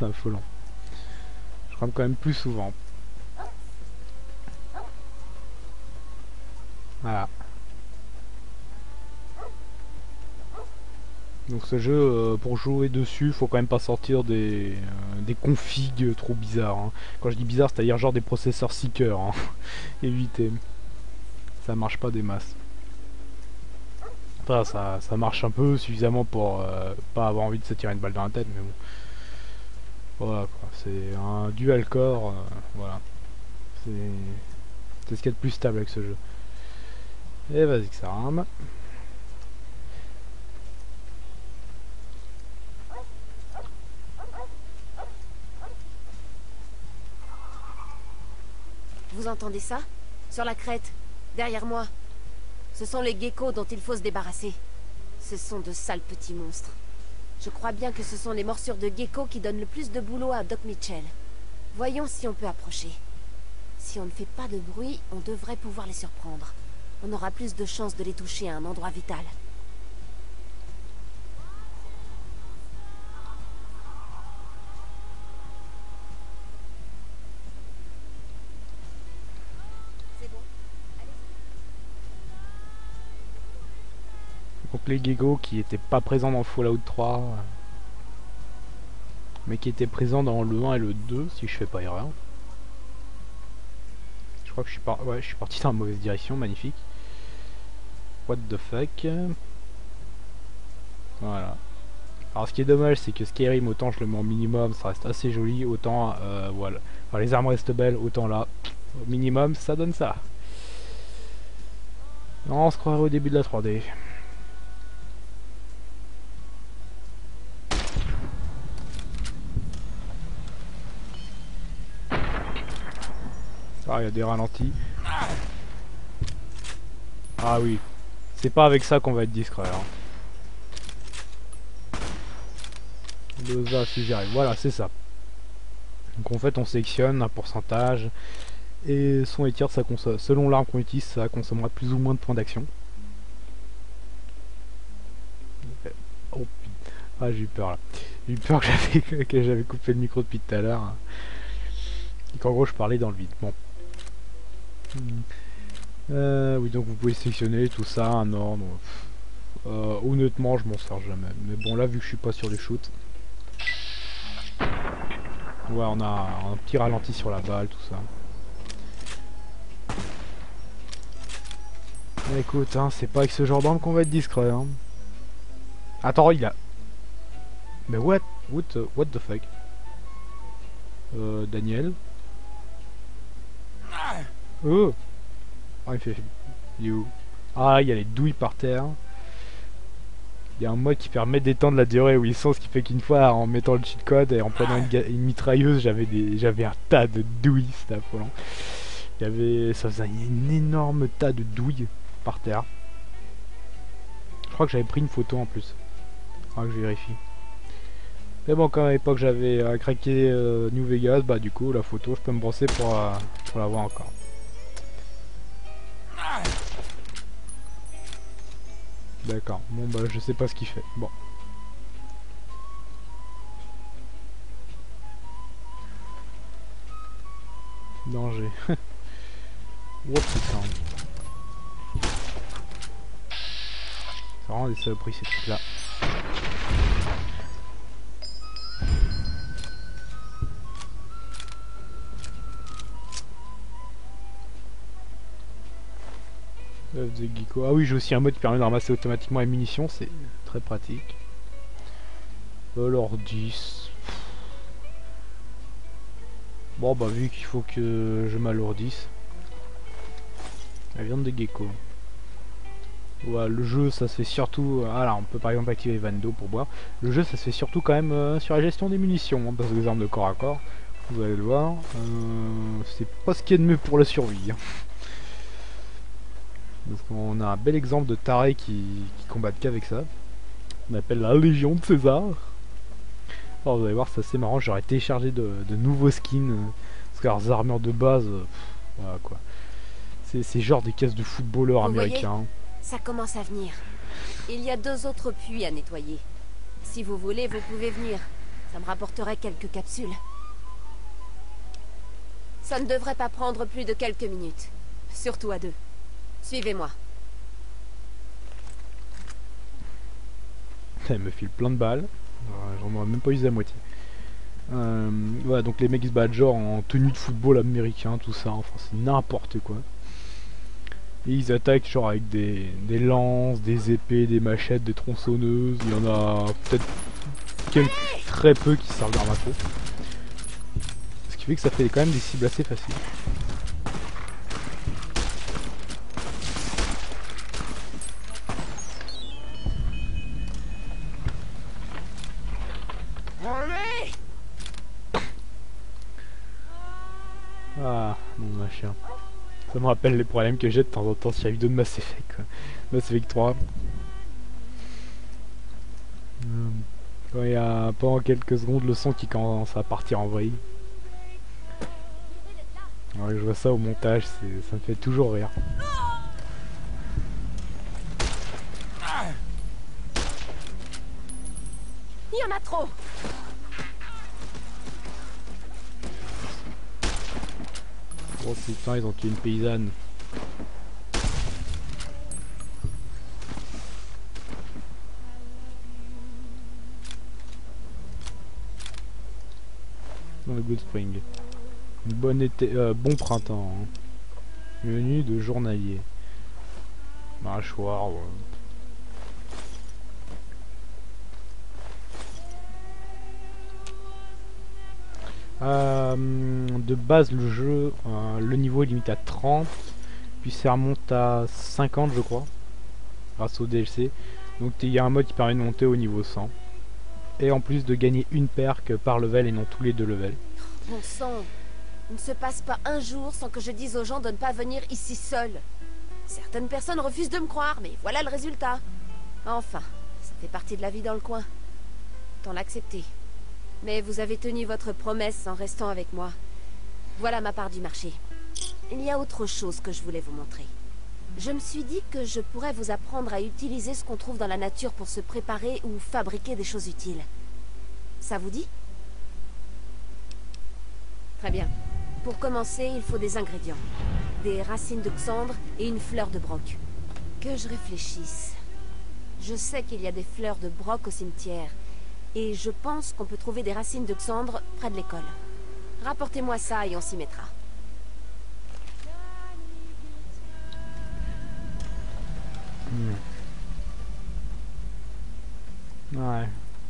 c'est affolant. Je rame quand même plus souvent. Voilà. Donc ce jeu, pour jouer dessus, faut quand même pas sortir des configs trop bizarres. Hein. Quand je dis bizarre, c'est-à-dire genre des processeurs seeker. Hein. Évitez. Ça marche pas des masses. Enfin, ça marche un peu suffisamment pour pas avoir envie de se tirer une balle dans la tête, mais bon. Voilà quoi, c'est un dual core, voilà. C'est ce qu'il y a de plus stable avec ce jeu. Et vas-y que ça rame. Vous entendez ça? Sur la crête, derrière moi. Ce sont les geckos dont il faut se débarrasser. Ce sont de sales petits monstres. Je crois bien que ce sont les morsures de geckos qui donnent le plus de boulot à Doc Mitchell. Voyons si on peut approcher. Si on ne fait pas de bruit, on devrait pouvoir les surprendre. On aura plus de chances de les toucher à un endroit vital. Donc les geckos qui étaient pas présents dans Fallout 3, mais qui étaient présents dans le 1 et le 2, si je fais pas erreur. Je crois que je suis parti dans la mauvaise direction, magnifique. What the fuck. Voilà. Alors ce qui est dommage, c'est que Skyrim, autant je le mets en minimum, ça reste assez joli, autant voilà. Enfin, les armes restent belles, autant là, au minimum, ça donne ça. Non, on se croirait au début de la 3D. Ah, il y a des ralentis. Ah oui, c'est pas avec ça qu'on va être discret. Hein. Si j'y arrive, voilà, c'est ça. Donc en fait, on sélectionne un pourcentage et son et tir, ça consomme. Selon l'arme qu'on utilise, ça consommera plus ou moins de points d'action. Oh putain, ah j'ai eu peur là. J'ai eu peur que j'avais coupé le micro depuis tout à l'heure. Et qu'en gros, je parlais dans le vide. Bon. Oui, donc vous pouvez sélectionner tout ça, un ordre. Honnêtement, je m'en sers jamais. Mais bon, là, vu que je suis pas sur les shoots. Ouais, on a un petit ralenti sur la balle, tout ça. Écoute, hein, c'est pas avec ce genre d'arme qu'on va être discret. Hein. Attends, il a... Mais what the fuck? Daniel. Oh, il fait... Il est où? Ah, il y a les douilles par terre. Il y a un mode qui permet d'étendre la durée où ils sont, ce qui fait qu'une fois, en mettant le cheat code et en prenant une mitrailleuse, j'avais un tas de douilles, c'était affolant. Ça faisait un énorme tas de douilles par terre. Je crois que j'avais pris une photo en plus. Faudra que je vérifie. Mais bon, quand à l'époque j'avais craqué New Vegas, bah du coup la photo, je peux me brosser pour la voir encore. D'accord, bon bah je sais pas ce qu'il fait. Bon. Danger. Oh putain. C'est vraiment des saloperies ces trucs là. Ah oui, j'ai aussi un mode qui permet de ramasser automatiquement les munitions, c'est très pratique. Alors 10. Bon bah vu qu'il faut que je m'alourdisse. La viande de gecko. Ouais, le jeu ça se fait surtout... Ah là, on peut par exemple activer les vannes d'eau pour boire. Le jeu ça se fait surtout quand même sur la gestion des munitions, hein, parce que les armes de corps à corps, vous allez le voir, c'est pas ce qu'il y a de mieux pour la survie. Hein. Parce qu'on a un bel exemple de tarés qui combattent qu'avec ça. On appelle la Légion de César. Alors vous allez voir, c'est assez marrant, j'aurais téléchargé de nouveaux skins. Parce que leurs armures de base, voilà quoi. C'est genre des caisses de footballeurs américains. Voyez, ça commence à venir. Il y a 2 autres puits à nettoyer. Si vous voulez, vous pouvez venir. Ça me rapporterait quelques capsules. Ça ne devrait pas prendre plus de quelques minutes. Surtout à deux. Suivez-moi. Elle me file plein de balles. J'en aurais même pas usé la moitié. Voilà, donc les mecs se battent genre en tenue de football américain, tout ça. Enfin, c'est n'importe quoi. Et ils attaquent genre avec des lances, des épées, des machettes, des tronçonneuses. Il y en a peut-être très peu qui servent d'armes à feu. Ce qui fait que ça fait quand même des cibles assez faciles. Ah, mon machin. Ça me rappelle les problèmes que j'ai de temps en temps sur la vidéo de Mass Effect, quoi. Mass Effect 3. Quand il y a pendant quelques secondes le son qui commence à partir en vrille. Ouais, je vois ça au montage, ça me fait toujours rire. Il y en a trop. Oh putain, ils ont tué une paysanne. Dans le Good Spring. Une bonne été, bon printemps. Hein. Menu de journalier. Mâchoire, ouais. De base le jeu, le niveau est limité à 30, puis ça remonte à 50 je crois, grâce au DLC. Donc il y a un mode qui permet de monter au niveau 100. Et en plus de gagner une perk par level et non tous les deux levels. Bon sang, il ne se passe pas un jour sans que je dise aux gens de ne pas venir ici seuls. Certaines personnes refusent de me croire, mais voilà le résultat. Enfin, ça fait partie de la vie dans le coin. Tant l'accepter. Mais vous avez tenu votre promesse en restant avec moi. Voilà ma part du marché. Il y a autre chose que je voulais vous montrer. Je me suis dit que je pourrais vous apprendre à utiliser ce qu'on trouve dans la nature pour se préparer ou fabriquer des choses utiles. Ça vous dit? Très bien. Pour commencer, il faut des ingrédients. Des racines de xandre et une fleur de broc. Que je réfléchisse. Je sais qu'il y a des fleurs de broc au cimetière. Et je pense qu'on peut trouver des racines de xandre près de l'école. Rapportez-moi ça et on s'y mettra. Ouais.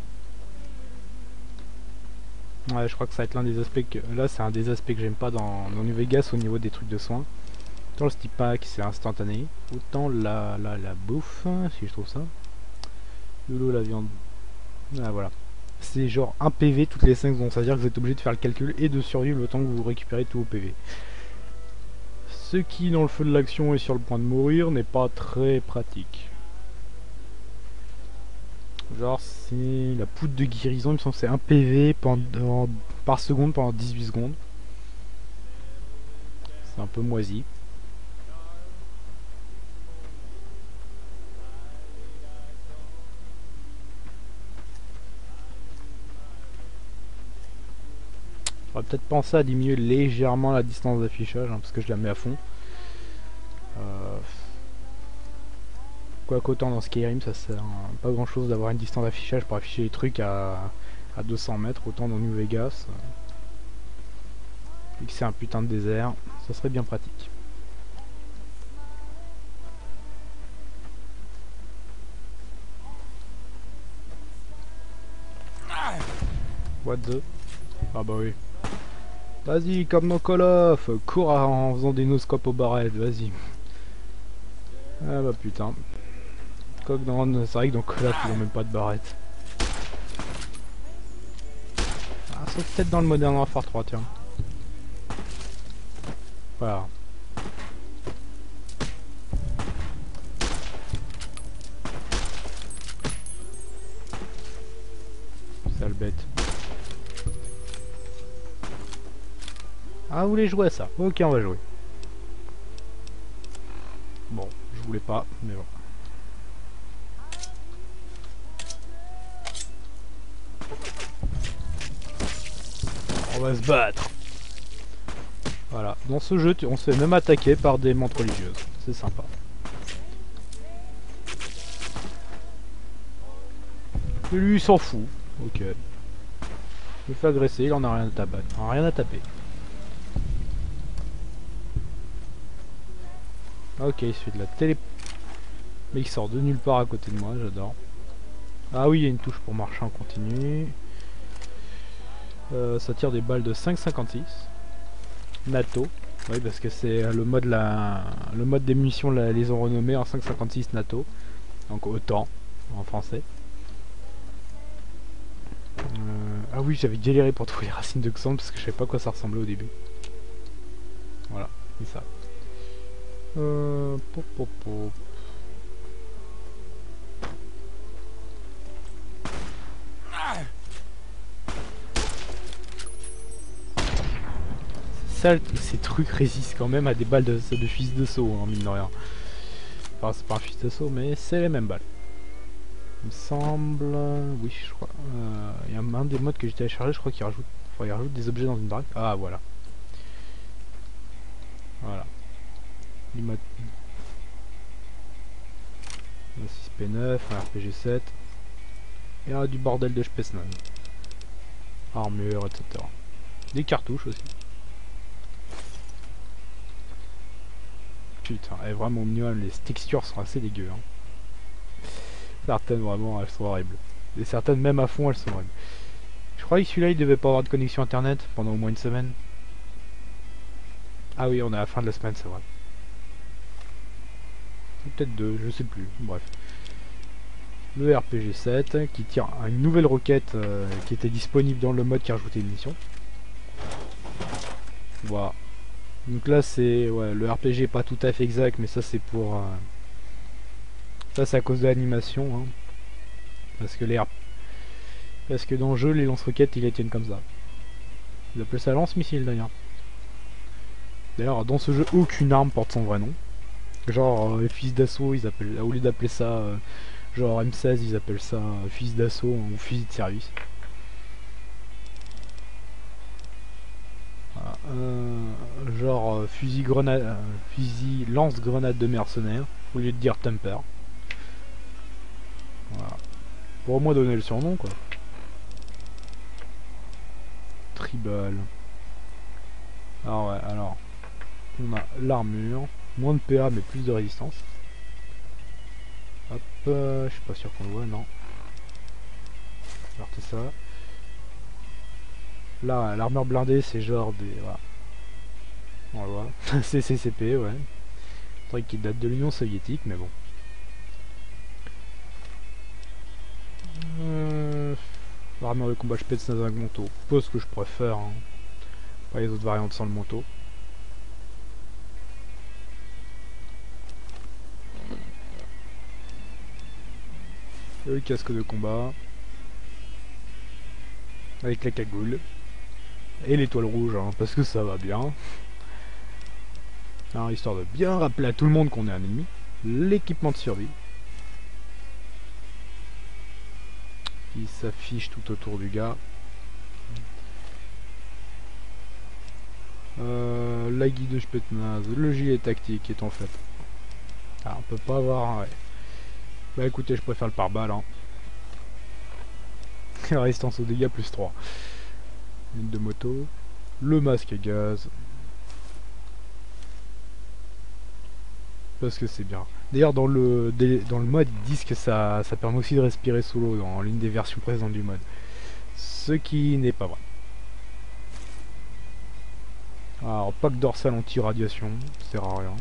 Ouais, je crois que ça va être l'un des aspects que... Là, c'est un des aspects que j'aime pas dans New Vegas au niveau des trucs de soins. Autant le stick pack, c'est instantané. Autant la bouffe, si je trouve ça. Lolo, la viande. Ah, voilà. C'est genre 1 PV toutes les 5 secondes. C'est-à-dire que vous êtes obligé de faire le calcul et de survivre le temps que vous récupérez tous vos PV. Ce qui, dans le feu de l'action et sur le point de mourir, n'est pas très pratique. Genre, c'est la poudre de guérison, il me semble que c'est 1 PV par seconde pendant 18 secondes. C'est un peu moisi. J'aurais peut-être pensé à diminuer légèrement la distance d'affichage, hein, parce que je la mets à fond. Quoique autant dans Skyrim, ça sert pas grand chose d'avoir une distance d'affichage pour afficher les trucs à 200 mètres, autant dans New Vegas. Vu que c'est un putain de désert, ça serait bien pratique. What the? Ah bah oui. Vas-y, comme dans Call of, cours en faisant des no-scopes aux barrettes, vas-y. Ah bah putain. C'est vrai que dans Call of, ils ont même pas de barrette. Ah, sauf peut-être dans le Modern Warfare 3, tiens. Voilà. Sale bête. Ah, vous voulez jouer à ça? Ok, on va jouer. Bon, je voulais pas, mais bon. On va se battre. Voilà. Dans ce jeu, on se fait même attaquer par des mantes religieuses. C'est sympa. Et lui, il s'en fout. Ok. Il me fait agresser, il en a rien à taper. Rien à taper. Ok, il se fait de la télé... Mais il sort de nulle part à côté de moi, j'adore. Ah oui, il y a une touche pour marcher en continu. Ça tire des balles de 5,56. NATO. Oui, parce que c'est le mode le mode des munitions les ont renommés en 5,56 NATO. Donc autant en français. Ah oui, j'avais galéré pour trouver les racines de Xanth parce que je savais pas à quoi ça ressemblait au début. Voilà, c'est ça. Pop, pop, pop. Ça, ces trucs résistent quand même à des balles de fusil d'assaut, hein, mine de rien. Enfin, c'est pas un fusil d'assaut, mais c'est les mêmes balles. Il me semble... Oui, je crois. Il y a un des modes que j'ai téléchargé, je crois qu'il rajoute... Enfin, il rajoute des objets dans une drague. Ah, voilà. Voilà. Il mode... Un 6P9, un RPG7. Et du bordel de Spetsnaz. Armure, etc. Des cartouches aussi. Putain, elle est vraiment mignonne, les textures sont assez dégueu. Hein. Certaines vraiment, elles sont horribles. Et certaines même à fond, elles sont horribles. Je croyais que celui-là, il devait pas avoir de connexion internet pendant au moins une semaine. Ah oui, on est à la fin de la semaine, c'est vrai. Peut-être deux, je sais plus, bref. Le RPG-7 qui tire à une nouvelle roquette qui était disponible dans le mode qui rajoutait une mission. Voilà. Donc là c'est ouais, le RPG est pas tout à fait exact, mais ça c'est pour ça c'est à cause de l'animation, hein. Parce que dans le jeu les lance-roquettes ils les tiennent comme ça. Ils appellent ça lance-missile d'ailleurs. D'ailleurs dans ce jeu aucune arme porte son vrai nom. Genre fusil d'assaut ils appellent, au lieu d'appeler ça genre M16 ils appellent ça fusil d'assaut ou fusil de service. Genre fusil grenade, fusil lance-grenade de mercenaires au lieu de dire temper. Voilà. Pour au moins donner le surnom quoi. Tribal. Alors ouais, alors on a l'armure, moins de PA mais plus de résistance. Hop, je suis pas sûr qu'on le voit, non. Alors c'est ça. Là, l'armure blindée, c'est genre des... Voilà. On le voit. C'est CCP, ouais. Un truc qui date de l'Union soviétique, mais bon. L'armure de combat Spetsnaz avec manteau. Pas ce que je préfère. Hein. Pas les autres variantes sans le manteau. Et le casque de combat. Avec la cagoule. Et l'étoile rouge, hein, parce que ça va bien. Alors, histoire de bien rappeler à tout le monde qu'on est un ennemi. L'équipement de survie. Qui s'affiche tout autour du gars. La guide de Spetsnaz, le gilet tactique est en fait. Ah, on peut pas avoir... Ouais. Bah écoutez, je préfère le pare-balles. Hein. Résistance aux dégâts plus 3. Une de moto. Le masque à gaz. Parce que c'est bien. D'ailleurs dans le mode ils disent que ça permet aussi de respirer sous l'eau dans l'une des versions présentes du mode. Ce qui n'est pas vrai. Alors pack dorsal anti-radiation, ça sert à rien.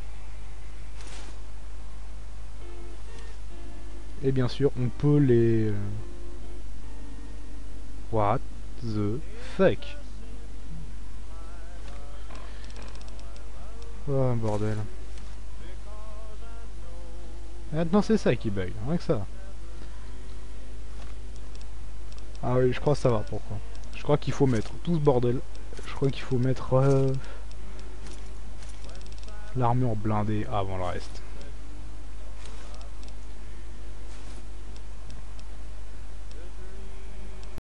Et bien sûr on peut les... What the fuck? Oh bordel. Maintenant c'est ça qui bug, rien que ça. Ah oui, je crois que ça va, pourquoi? Je crois qu'il faut mettre tout ce bordel. Je crois qu'il faut mettre l'armure blindée avant le reste.